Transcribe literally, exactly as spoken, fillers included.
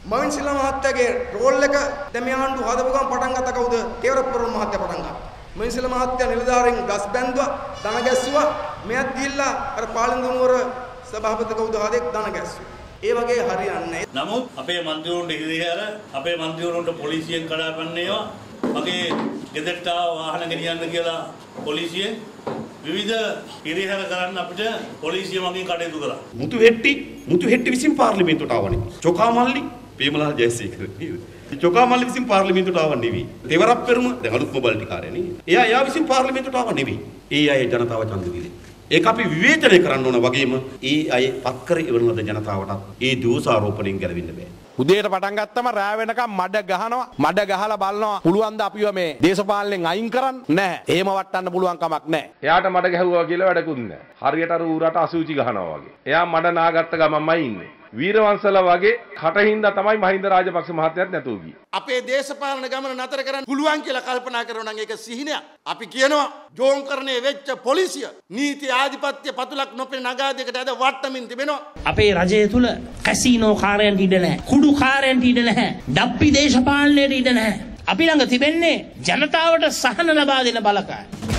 මවින් සිල්වා මහත්තයාගේ රෝල් එක දැන් මේ ආණ්ඩුව හදපු ගමන් පටන් ගත්ත කවුද? තේවරපුර මහත්තයා පටන් ගත්තා. මවින් සිල්වා මහත්තයා නිලධාරීන් ගස් බැන්දුවා, දන ගැස්සුවා. මෙයත් ගිහිල්ලා අර පාලින්දු නුවර සභාපති කවුද හදෙක් දන ගැස්සුවා. ඒ වගේ හරියන්නේ. නමුත් අපේ මන්ත්‍රීවරුන්ට හිරිහැර අපේ මන්ත්‍රීවරුන්ට පොලිසියෙන් කඩාපැන්න ඒවා වගේ ගෙදරට වාහන ගෙනියන්න කියලා පොලිසියෙන් විවිධ හිරිහැර කරන්න අපිට පොලිසිය මගින් කටයුතු කරා. මුතු හෙට්ටි මුතු හෙට්ටි විසින් පාර්ලිමේන්තුවට ආවනේ. චොකාමල්ලි ප්‍රේමලාල් ජයසේකර නේද? චොකාමල්ලි විසින් පාර්ලිමේන්තුවට ආව නෙවෙයි. දෙවරක් පෙරුම දැන් අලුත් මොබයිල් ටිකාරය නේ. එයා එයා විසින් පාර්ලිමේන්තුවට ආව නෙවෙයි. ඒ අය ජනතාව ඡන්ද දිලේ. ඒක අපි විවේචනය කරන්න ඕන වගේම ඒ අය පත්කර ඉවරන ලද ජනතාවට ඒ දෝෂාරෝපණයෙන් ගැලවෙන්න බෑ. උදේට පටන් ගත්තම රෑ වෙනකම් මඩ ගහනවා මඩ ගහලා බලනවා පුළුවන් ද අපිව මේ දේශපාලනයෙන් අයින් කරන්න නැහැ. එහෙම වටන්න පුළුවන් කමක් නැහැ. එයාට මඩ ගැහුවා කියලා වැඩකුත් නැහැ. හරියට අර ඌරට අසුචි ගහනවා වගේ. එයා මඩ නාගත්ත ගමන්මයි ඉන්නේ. වීරවංශලා වගේ කටින්දා තමයි මහින්ද රාජපක්ෂ මහත්තයාත් නැතුව ගියේ. අපේ දේශපාලන ගමන නතර කරන්න පුළුවන් කියලා කල්පනා කරනවා නම් ඒක සිහිනයක්. අපි කියනවා ජෝන්කරණයේ වෙච්ච පොලිසිය නීති ආධිපත්‍ය පතුලක් නොපෙන නගාදයකට අද වට්ටමින් තිබෙනවා. අපේ රජය තුල කැසිනෝ කාරයන්ට ඉඩ නැහැ. කුඩු කාරයන්ට ඉඩ නැහැ. ඩප්පි දේශපාලනයට ඉඩ නැහැ. අපි ළඟ තිබෙන්නේ ජනතාවට සහන ලබා දෙන බලකාය.